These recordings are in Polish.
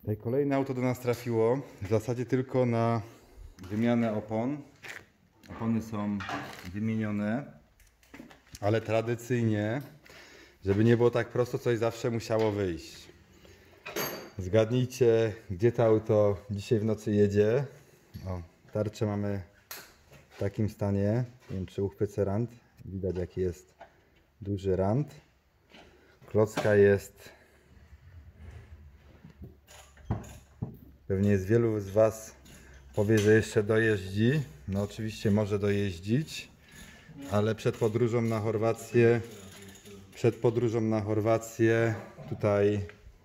Tutaj kolejne auto do nas trafiło, w zasadzie tylko na wymianę opon. Opony są wymienione, ale tradycyjnie, żeby nie było tak prosto, coś zawsze musiało wyjść. Zgadnijcie, gdzie to auto dzisiaj w nocy jedzie. O, tarczę mamy w takim stanie. Nie wiem, czy uchwycę rant. Widać, jaki jest duży rant. Klocka jest... Pewnie z wielu z Was powie, że jeszcze dojeździ. No oczywiście może dojeździć, ale przed podróżą na Chorwację tutaj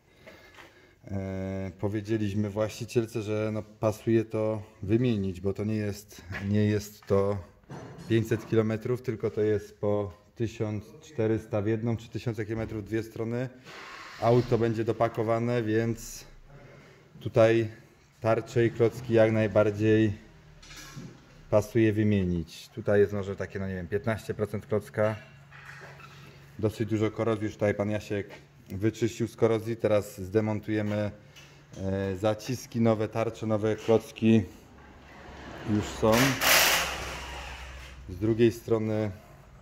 powiedzieliśmy właścicielce, że no, pasuje to wymienić, bo to nie jest to 500 km, tylko to jest po 1400 w jedną czy 1000 km w dwie strony. Auto będzie dopakowane, więc tutaj tarcze i klocki jak najbardziej pasuje wymienić. Tutaj jest może takie, no nie wiem, 15% klocka. Dosyć dużo korozji, już tutaj pan Jasiek wyczyścił z korozji. Teraz zdemontujemy zaciski, nowe tarcze, nowe klocki już są. Z drugiej strony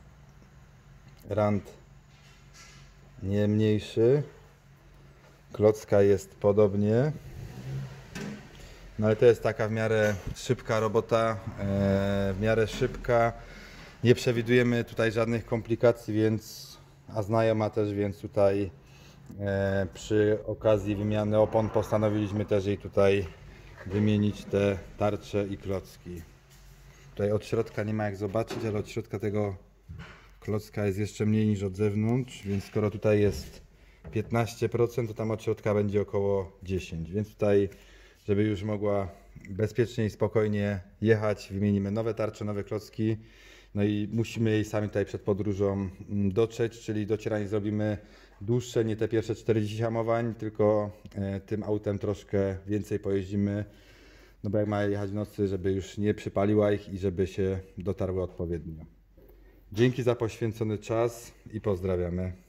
rant nie mniejszy. Klocka jest podobnie. No ale to jest taka w miarę szybka robota, w miarę szybka. Nie przewidujemy tutaj żadnych komplikacji, a znajoma też, więc tutaj przy okazji wymiany opon postanowiliśmy też jej tutaj wymienić te tarcze i klocki. Tutaj od środka nie ma jak zobaczyć, ale od środka tego klocka jest jeszcze mniej niż od zewnątrz, więc skoro tutaj jest 15%, to tam od środka będzie około 10%, więc tutaj, żeby już mogła bezpiecznie i spokojnie jechać, wymienimy nowe tarcze, nowe klocki. No i musimy jej sami tutaj przed podróżą dotrzeć, czyli docieranie zrobimy dłuższe, nie te pierwsze 40 hamowań, tylko tym autem troszkę więcej pojeździmy. No bo jak ma jechać w nocy, żeby już nie przypaliła ich i żeby się dotarły odpowiednio. Dzięki za poświęcony czas i pozdrawiamy.